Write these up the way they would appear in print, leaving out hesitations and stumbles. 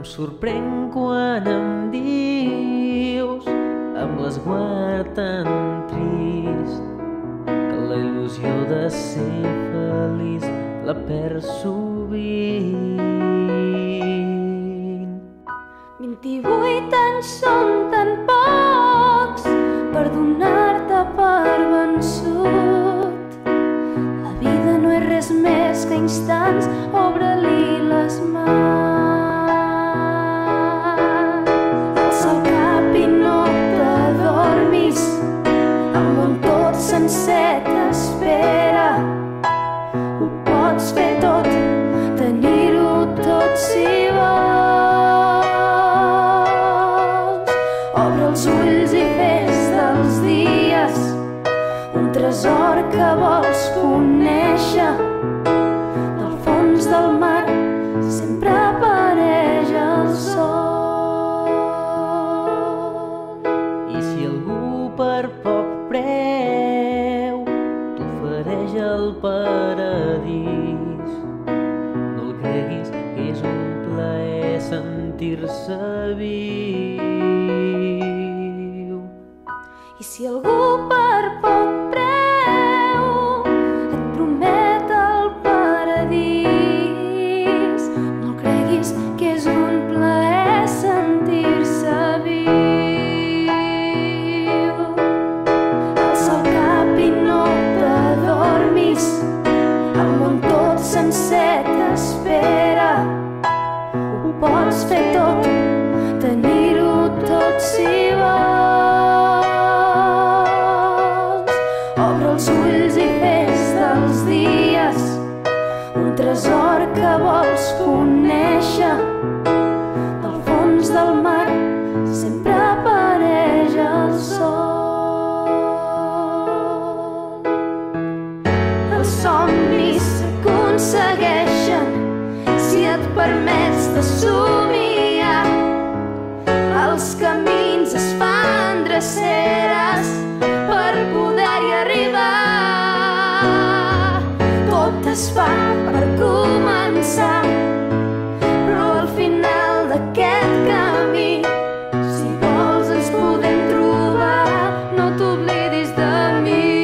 sorprenc quan em dius amb l'esguard tan trist que la il·lusió de ser feliç la perds sovint. 28 anys són tan pocs per donar-te per vençut. La vida no és res més que instants, obre-li les mans. Alça el cap i no t'adormis, el món tot sencer t'espera. Ho pots fer tot, tenir-ho tot si vols. Obre els ulls i fes dels dies un tresor que vols conèixer. Del fons del mar sempre apareix el sol. I si algú per poc preu t'ofereix el paradís, no el creguis que és un plaer sentir-se viu. I si algú per poc preu et promet el paradís, no el creguis que és un plaer sentir-se viu. Alça el cap i no t'adormis, el món tot sencer t'espera. Ho pots fer tot, tenir-ho tot si vols. Obre els ulls i fes dels dies un tresor que vols conèixer. Del fons del mar sempre apareix el sol. Els somnis s'aconsegueixen si et permets de somiar. Els camins es fan dreceres per poder-hi arribar. Tot es fa per començar, però al final d'aquest camí, si vols ens podem trobar. No t'oblidis de mi.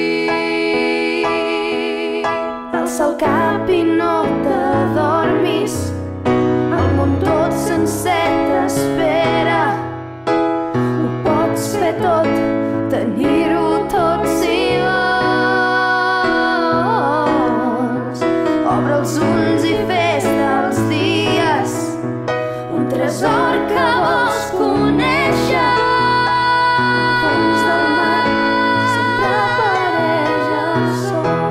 Alça el cap i no t'adormis, el món tot sencer t'espera. Ho pots fer tot, tenir-ho tot si vols. Obre els ulls i fes dels dies un tresor que vols conèixer. Al fons del mar sempre apareix el sol.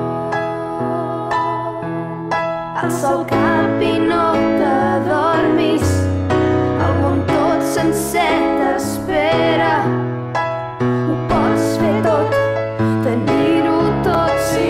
Alça el cap i no t'adormis, el món tot sencer t'espera. Ho pots fer tot, tenir-ho tot si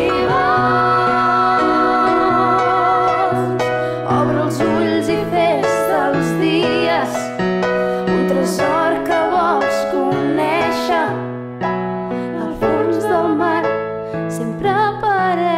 vols. Obre els ulls i fes dels dies un tresor que vols conèixer. Al fons del mar sempre apareix